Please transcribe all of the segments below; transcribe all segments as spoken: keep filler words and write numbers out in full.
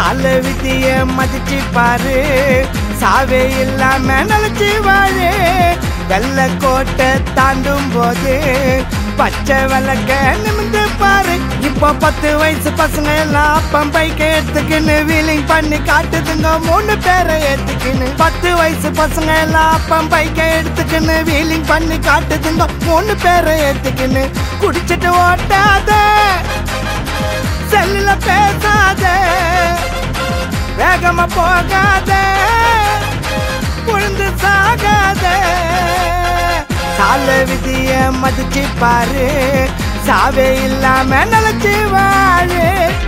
சால விதிய மதிச்சு பாரு, சாவே இல்லாம நினைச்சு வாழு. வெள்ள கோட்டை தாண்டும் போது பச்சை விளக்க நிமிந்து பாரு. இப்போ பத்து வயசு பசங்க எல்லாம் அப்பம் பைக்க எடுத்துக்கின்னு வீலிங் பண்ணி காட்டுதுங்க மூணு பேரை ஏத்துக்கின்னு. பத்து வயசு பசங்க எல்லாம் அப்பம் பைக்க எடுத்துக்கின்னு வீலிங் பண்ணி காட்டுதுங்க மூணு பேரை ஏத்துக்கின்னு. குடிச்சிட்டு ஓட்டாத, செல்லுல பேசாத, வேகமா போகாத, உழுந்து சாகாத. சால விதிய மதிச்சு பாரு, சாவே இல்லாம நினைச்சு வாழு.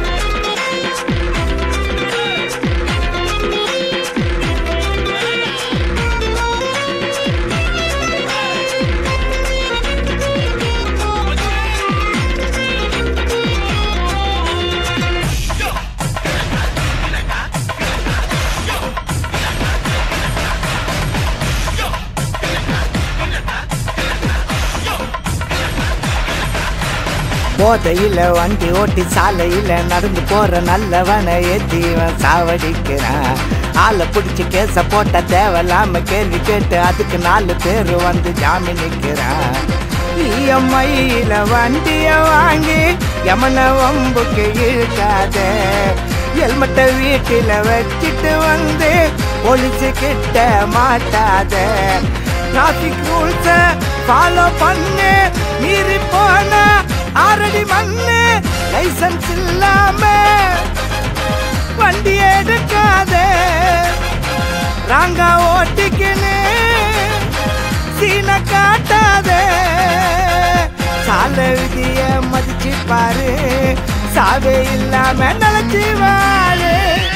போதையில வண்டி ஓட்டி சாலையில நடந்து போற நல்லவனை ஏத்தி சாவடிக்கிறான். ஆளை பிடிச்சி கேச போட்ட தேவையில்லாம கேள்வி கேட்டு அதுக்கு நாலு பேரு வந்து ஜாமீன் நிற்கிறான். இஎம்ஐயில வண்டிய வாங்கி எமன வம்புக்கு இழுக்காத, ஹெல்மெட்டை வீட்டில வச்சிட்டு வந்து போலீஸு கிட்ட மாட்டாத. டிராபிக் ரூல்ஸ ஃபாலோ பண்ணு, மீறி போன ஆரடி மண்ணு. லைசன்ஸ் இல்லாம வண்டி எடுக்காத, ராங்கா ஓட்டிக்கின்னு சீன காட்டாத. சால விதிய மதிச்சு பாரு, சாவே இல்லாம நினைச்சு வாழு.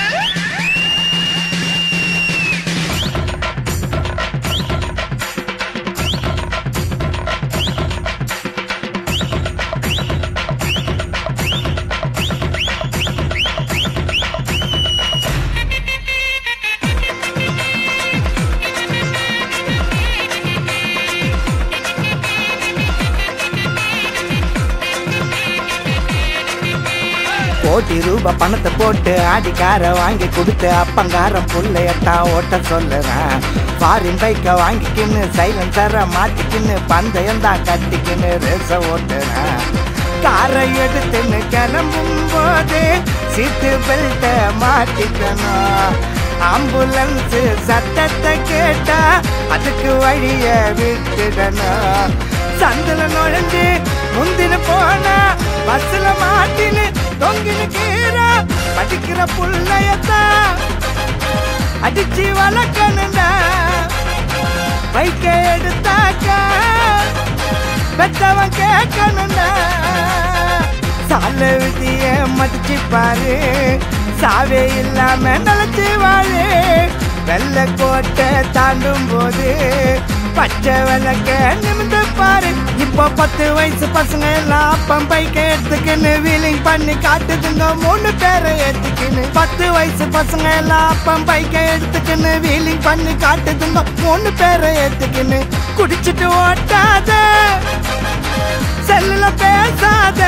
கோடி ரூபாய் பணத்தை போட்டு ஆடிக்கார வாங்கி கொடுத்து அப்பங்காரம் புள்ளையத்தான் ஓட்ட சொல்லுறான். ஃபாரின் பைக்கை வாங்கிக்கின்னு சைலன்சரை மாட்டிக்கின்னு பந்தயம் தான் கட்டிக்கின்னு ரேச ஓட்டுறான். காரை எடுத்துன்னு கிளம்பும் போது சீட்டு பெல்ட்டை மாட்டிக்கணும். ஆம்புலன்ஸ் சத்தத்தை கேட்டா அதுக்கு வழிய விட்டுடணும். சந்தில நுழைஞ்சு முந்தின போனா பஸ்ல மாட்டின்னு தொங்கின கீரை படிக்கிற புள்ளையத்தான் அடிச்சு வளர்க்கணுண்டா. பைக்க எடுத்தாக்கா பெத்தவன் கேட்கணுண்டா. சால விதிய மதிச்சு பாரு, சாவே இல்லாம நினைச்சு வாழு. வெள்ள கோட்டை தாண்டும் போது பச்சை விளக்க நிமிந்து பாரு. இப்போ பத்து வயசு பசங்க எல்லாம் அப்பம் பைக்க எடுத்துக்கின்னு வீலிங் பண்ணி காட்டுதுங்க மூணு பேரை ஏத்துக்கின்னு. பத்து வயசு பசங்க எல்லாம் அப்பம் பைக்க எடுத்துக்கின்னு வீலிங் பண்ணி காட்டுதுங்க மூணு பேரை ஏத்துக்கின்னு. குடிச்சிட்டு ஓட்டாத, செல்லுல பேசாத,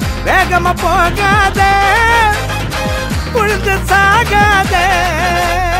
வேகமா போகாத, உழுந்து சாகாத.